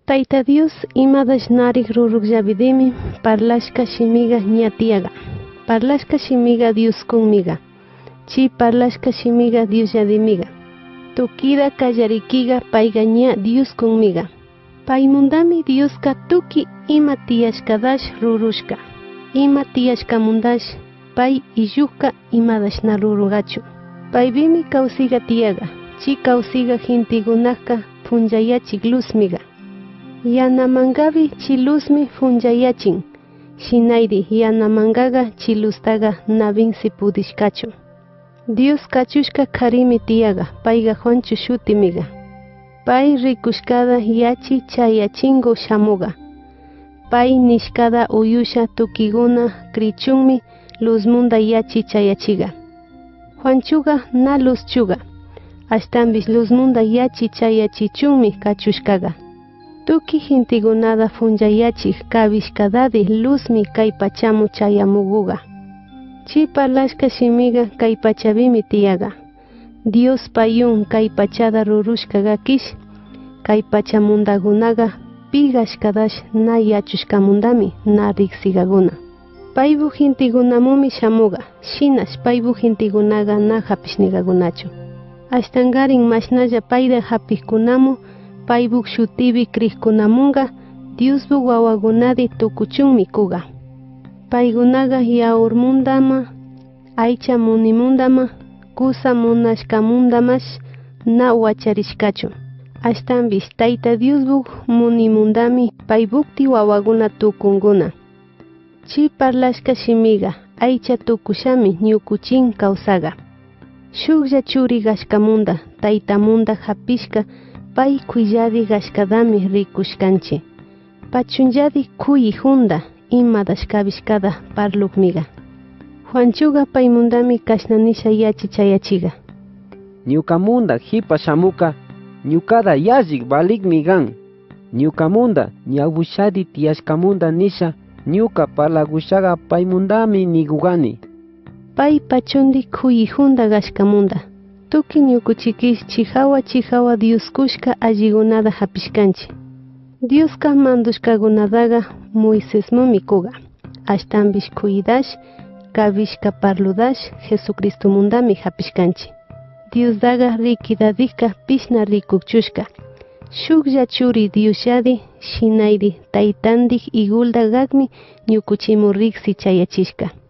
Tayta Dios imadash narik rurukllavidimi parlashka shimiga ñatiaga. Parlashka shimiga Dios conmiga. Chi parlashka shimiga Dios yadimiga. Tukida kallarikiga paiga ña Dios conmiga. Paimundami Dioska tuki ima tiyashkadash rurushka. Ima tiyashkamundash pai iyuka imadash na rurugachu. Paibimi kausiga tiaga. Chi kausiga jintigunaka funjayachik luzmiga. Yanamangavi chilusmi funjayachin. Shinairi yanamangaga chilustaga navinsi pudishkachu. Dios kachushka karimi tiaga paiga Juanchu shutimiga. Pai rikushkada yachi chayachingo shamuga. Pai nishkada uyusha tukiguna krichunmi luzmunda yachi chayachiga. Juanchuga na luzchuga. Ashtambis luzmunda yachi chayachichunmi kachushkaga. Tuki jintigunada funjayachik kabishkadadi luzmi kay pachamu chayamuguga. Chi parlashka shimiga kay pachavimi tiaga. Dios payun kay pachada rurushkaga kish. Kay pachamundagunaga pigashkadash na yachushkamundami na riksigaguna. Paybu jintigunamumi shamuga. Shinash paybu jintigunaga na hapishnigagunachu. Ashtangarin mashnalla payda hapikunamu paibuk shutibi krikunamunga Diosbu wawagunadi tukuchunmi kuga. Paigunaga yaurmundama, aicha munimundama, kusa munashkamundamash na wacharishkachu. Ashtambis Tayta Diosbuk munimundami paibukti wawaguna tukunguna. Chi parlashka shimiga, aicha tukushami ñukuchin kausaga. Shuklla churi gashkamunda, taytamunda hapishka pai kuyadi gashkadami rikushkanchi. Pachunlladi kuyi hunda imadashkabishkada parlukmiga. Juanchuga paimundami kashnanisha yachi chayachiga. Ñukamunda hipa shamuka ñukada yallik balikmigan. Ñukamunda ñawushadi tiyashkamunda nisha ñuka parlagushaga paimundami nigugani. Pai pachundi kuyi hunda gashkamunda. Tuki ñukuchikish chihawa Dioskushka alligunada hapishkanchi. Dioska mandushkagunadaga Moisés mumikuga. Ashtambish kuyidash, kabishka parludash Jesucristo mundami hapishkanchi. Dios daga rikidadika pishna rikukchushka. Shuklla churi Diosyadi, shinairi taytandik igulda gagmi ñukuchimu riksi chayachishka.